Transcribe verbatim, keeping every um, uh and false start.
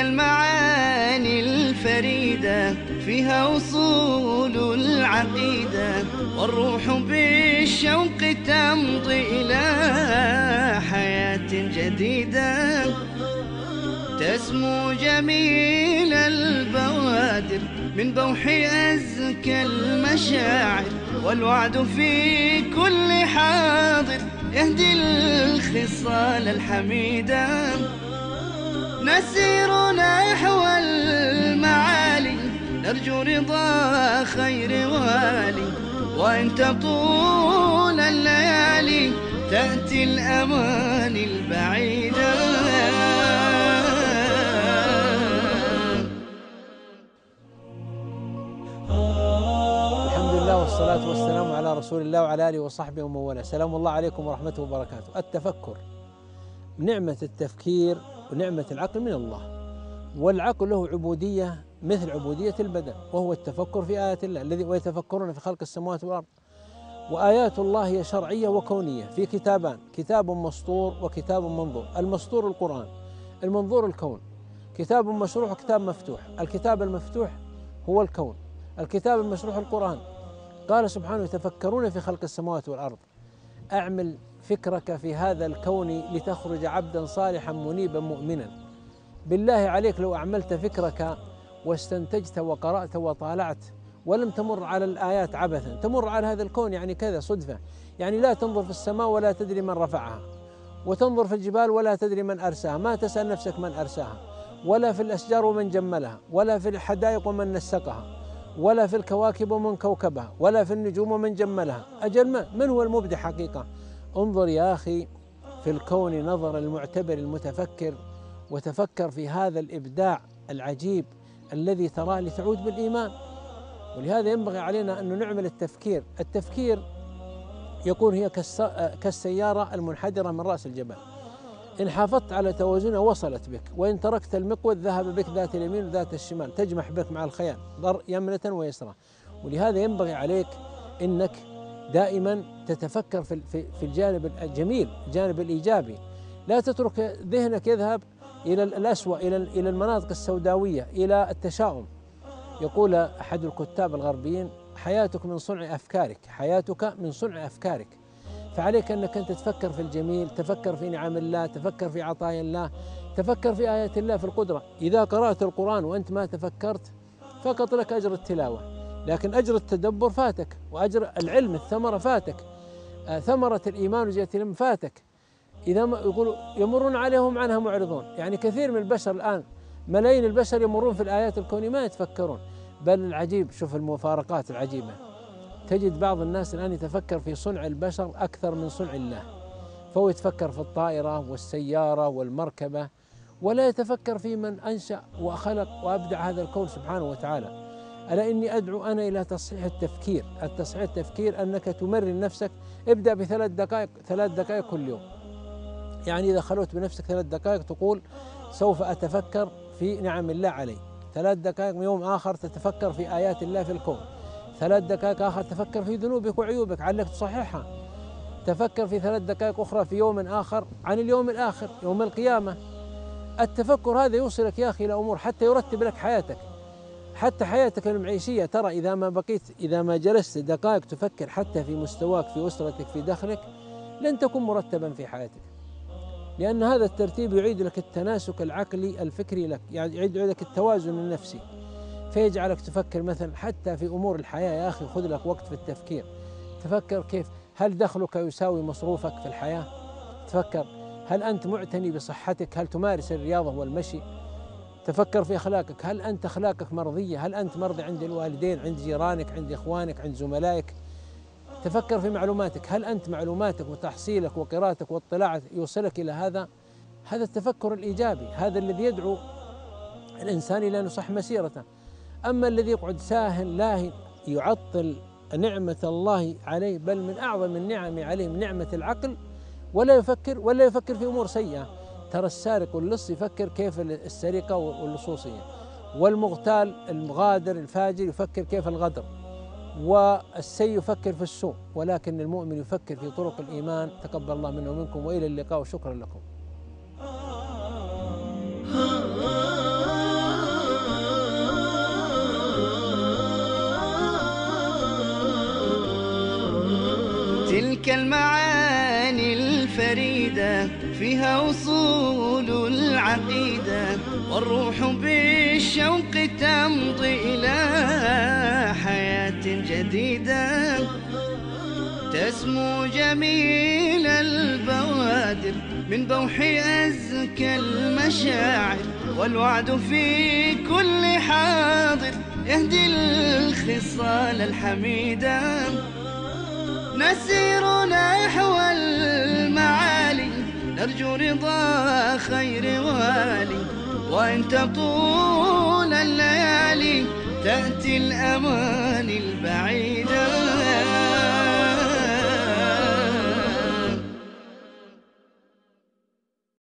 المعاني الفريدة فيها أصول العقيدة، والروح بالشوق تمضي إلى حياة جديدة. تسمو جميل البوادر من بوح أزكى المشاعر، والوعد في كل حاضر يهدي الخصال الحميدة. نسير نحو المعالي نرجو رضا خير والي، وإن تطول الليالي تأتي الأماني البعيدة. الحمد لله والصلاة والسلام على رسول الله وعلى آله وصحبه ومن والاه. سلام الله عليكم ورحمته وبركاته. التفكر، نعمة التفكير ونعمة العقل من الله، والعقل له عبودية مثل عبودية البدن، وهو التفكر في آيات الله الذي ويتفكرون في خلق السماوات والأرض. وآيات الله هي شرعية وكونية في كتابان، كتاب مسطور وكتاب منظور. المسطور القرآن، المنظور الكون. كتاب مشروح وكتاب مفتوح. الكتاب المفتوح هو الكون، الكتاب المشروح القرآن. قال سبحانه: يتفكرون في خلق السماوات والأرض. أعمل فكرك في هذا الكون لتخرج عبدا صالحا منيبا مؤمنا. بالله عليك لو أعملت فكرك واستنتجت وقرأت وطالعت ولم تمر على الآيات عبثا، تمر على هذا الكون يعني كذا صدفة، يعني لا تنظر في السماء ولا تدري من رفعها، وتنظر في الجبال ولا تدري من أرساها، ما تسأل نفسك من أرساها، ولا في الأشجار ومن جملها، ولا في الحدائق ومن نسقها، ولا في الكواكب ومن كوكبها، ولا في النجوم ومن جملها. أجل ما من هو المبدع حقيقة؟ انظر يا أخي في الكون نظر المعتبر المتفكر، وتفكر في هذا الإبداع العجيب الذي تراه لتعود بالإيمان. ولهذا ينبغي علينا أن نعمل التفكير. التفكير يكون هي كالسيارة المنحدرة من رأس الجبل، إن حافظت على توازنها وصلت بك، وإن تركت المقود ذهب بك ذات اليمين وذات الشمال، تجمح بك مع الخيال ضر يمنة ويسرى. ولهذا ينبغي عليك أنك دائما تتفكر في في الجانب الجميل، الجانب الإيجابي. لا تترك ذهنك يذهب إلى الأسوأ، إلى إلى المناطق السوداوية، إلى التشاؤم. يقول أحد الكتاب الغربيين: حياتك من صنع أفكارك، حياتك من صنع أفكارك. فعليك أنك أنت تفكر في الجميل، تفكر في نعم الله، تفكر في عطايا الله، تفكر في آيات الله في القدرة. إذا قرأت القرآن وأنت ما تفكرت فقط لك أجر التلاوة، لكن أجر التدبر فاتك، وأجر العلم الثمرة فاتك، آه ثمرة الإيمان وجهة العلم فاتك. إذا ما يقولوا يمرون عليهم عنها معرضون، يعني كثير من البشر الآن، ملايين البشر يمرون في الآيات الكونية ما يتفكرون. بل العجيب، شوف المفارقات العجيبة، تجد بعض الناس الآن يتفكر في صنع البشر أكثر من صنع الله، فهو يتفكر في الطائرة والسيارة والمركبة، ولا يتفكر في من أنشأ وخلق وأبدع هذا الكون سبحانه وتعالى. ألا إني أدعو أنا إلى تصحيح التفكير. التصحيح التفكير أنك تمرن نفسك، ابدأ بثلاث دقائق ثلاث دقائق كل يوم. يعني إذا خلوت بنفسك ثلاث دقائق تقول سوف أتفكر في نعم الله علي، ثلاث دقائق يوم آخر تتفكر في آيات الله في الكون، ثلاث دقائق آخر تفكر في ذنوبك وعيوبك علك تصححها، تفكر في ثلاث دقائق أخرى في يوم آخر عن اليوم الآخر يوم القيامة. التفكر هذا يوصلك يا أخي إلى أمور حتى يرتب لك حياتك، حتى حياتك المعيشية. ترى إذا ما بقيت، إذا ما جلست دقائق تفكر حتى في مستواك، في أسرتك، في دخلك، لن تكون مرتبا في حياتك، لأن هذا الترتيب يعيد لك التناسق العقلي الفكري لك، يعني يعيد لك التوازن النفسي، فيجعلك تفكر مثلا حتى في أمور الحياة. يا أخي خذ لك وقت في التفكير، تفكر كيف، هل دخلك يساوي مصروفك في الحياة؟ تفكر هل أنت معتني بصحتك؟ هل تمارس الرياضة والمشي؟ تفكر في أخلاقك، هل أنت أخلاقك مرضية؟ هل أنت مرضي عند الوالدين، عند جيرانك، عند إخوانك، عند زملائك؟ تفكر في معلوماتك، هل أنت معلوماتك وتحصيلك وقراءتك واطلاعك يوصلك إلى هذا؟ هذا التفكر الإيجابي، هذا الذي يدعو الإنسان إلى أن يصح مسيرته. أما الذي يقعد ساهل لاهي يعطل نعمة الله عليه، بل من أعظم النعم عليه نعمة العقل، ولا يفكر ولا يفكر في أمور سيئة. ترى السارق واللص يفكر كيف السرقة واللصوصية، والمغتال المغادر الفاجر يفكر كيف الغدر، والسيء يفكر في السوء، ولكن المؤمن يفكر في طرق الإيمان. تقبل الله منا ومنكم، وإلى اللقاء، وشكرا لكم. المعاني الفريدة فيها أصول العقيدة، والروح بالشوق تمضي إلى حياة جديدة. تسمو جميل البوادر من بوح أزكى المشاعر، والوعد في كل حاضر يهدي الخصال الحميدة. نسير نحو المعالي نرجو رضا خير والي، وإن تطول الليالي تأتي الأماني البعيدة.